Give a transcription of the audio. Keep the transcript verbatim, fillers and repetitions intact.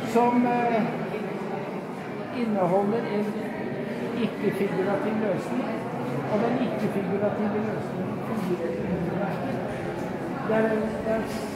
som eh, inneholder en ikke-figurativ løsning, og den ikke-figurative løsningen fungerer under verket. Det er, det er